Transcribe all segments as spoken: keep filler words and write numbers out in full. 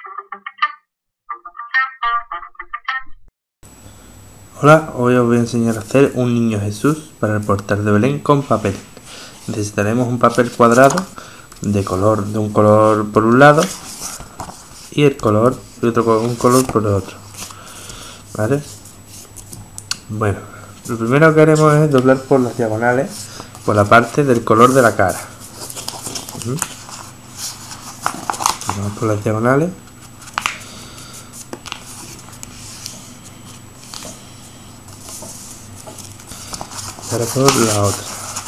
Hola, hoy os voy a enseñar a hacer un niño Jesús para el portal de Belén con papel. Necesitaremos un papel cuadrado de color, de un color por un lado y el color y otro un color por el otro. ¿Vale? Bueno, lo primero que haremos es doblar por las diagonales por la parte del color de la cara. ¿Mm? Vamos por las diagonales. Ahora por la otra.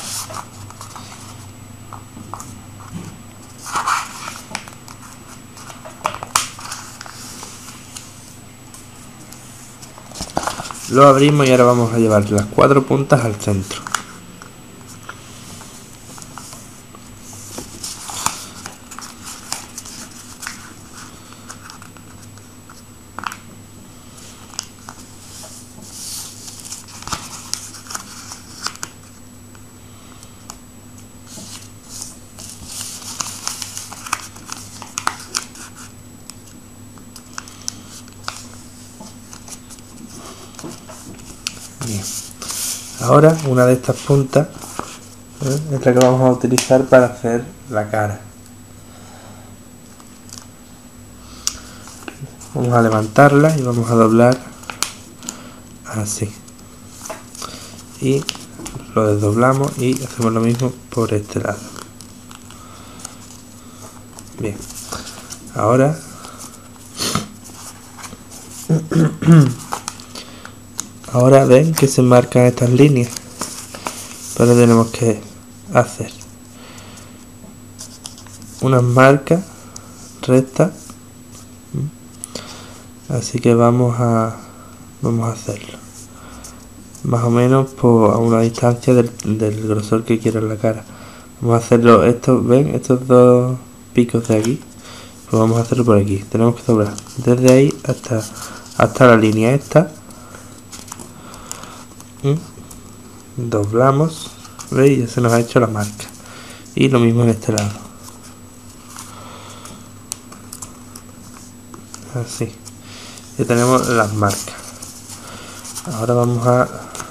Lo abrimos y ahora vamos a llevar las cuatro puntas al centro. Bien. Ahora una de estas puntas ¿eh? es la que vamos a utilizar para hacer la cara. Vamos a levantarla y vamos a doblar así. Y lo desdoblamos y hacemos lo mismo por este lado. Bien. Ahora Ahora ven que se marcan estas líneas, pero tenemos que hacer unas marcas rectas, así que vamos a vamos a hacerlo más o menos por a una distancia del, del grosor que quiero en la cara. Vamos a hacerlo, estos ven estos dos picos de aquí, pues vamos a hacerlo por aquí. Tenemos que doblar desde ahí hasta hasta la línea esta. ¿Mm? Doblamos, ¿veis? Ya se nos ha hecho la marca. Y lo mismo en este lado. Así. Ya tenemos las marcas. Ahora vamos a,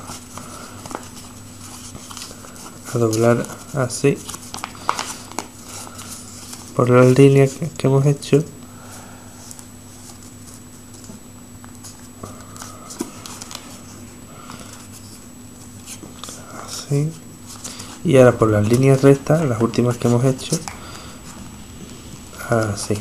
a doblar así. Por las líneas que, que hemos hecho. Así. Y ahora por las líneas rectas, las últimas que hemos hecho, así.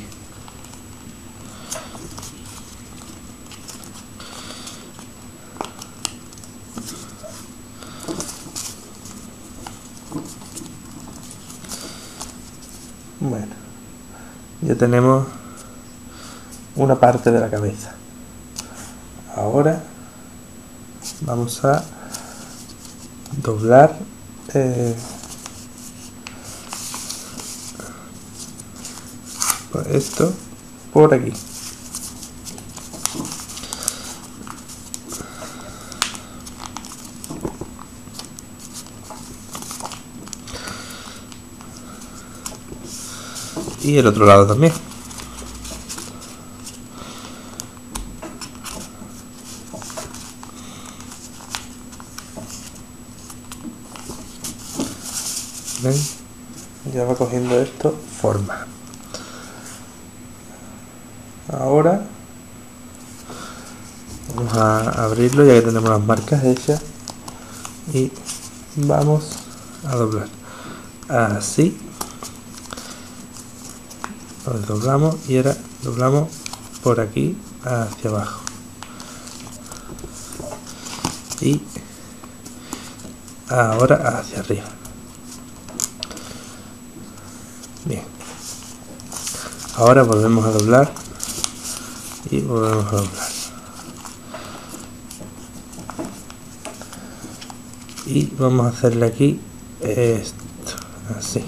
Bueno, ya tenemos una parte de la cabeza. Ahora vamos a doblar eh, esto por aquí. Y el otro lado también. ¿Ven? Ya va cogiendo esto forma. Ahora vamos a abrirlo ya que tenemos las marcas hechas y vamos a doblar así. Lo doblamos y ahora doblamos por aquí hacia abajo y ahora hacia arriba. Bien, ahora volvemos a doblar y volvemos a doblar y vamos a hacerle aquí esto así,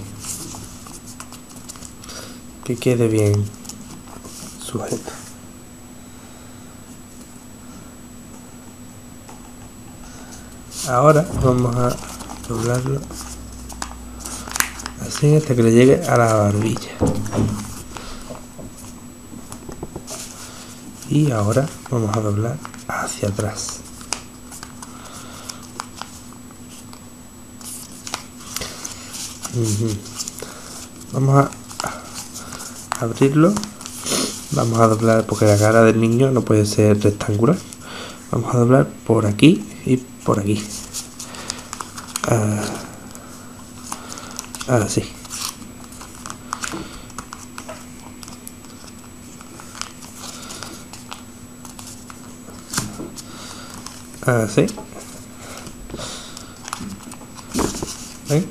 que quede bien sujeto. Ahora vamos a doblarlo así hasta que le llegue a la barbilla. Y ahora vamos a doblar hacia atrás. Uh-huh. Vamos a abrirlo. Vamos a doblar porque la cara del niño no puede ser rectangular. Vamos a doblar por aquí y por aquí. Ah, así. Así. ¿Ven?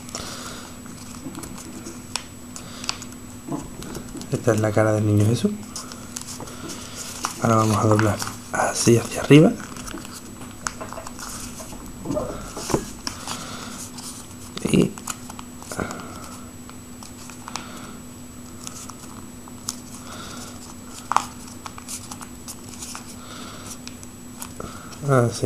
Esta es la cara del niño Jesús. Ahora vamos a doblar así hacia arriba. Y así.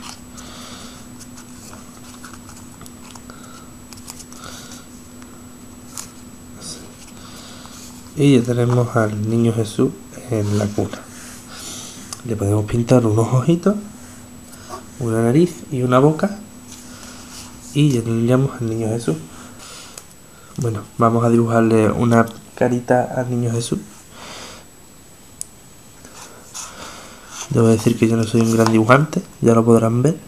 Y ya tenemos al niño Jesús en la cuna. Le podemos pintar unos ojitos, una nariz y una boca. Y ya tendríamos al niño Jesús. Bueno, vamos a dibujarle una carita al niño Jesús. Debo decir que yo no soy un gran dibujante, ya lo podrán ver.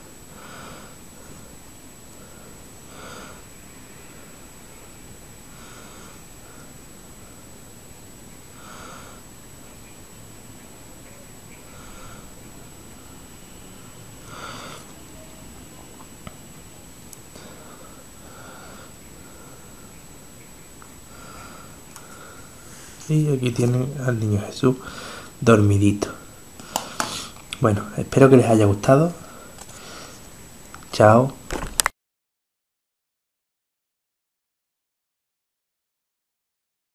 Y aquí tienen al niño Jesús dormidito. Bueno, espero que les haya gustado. Chao.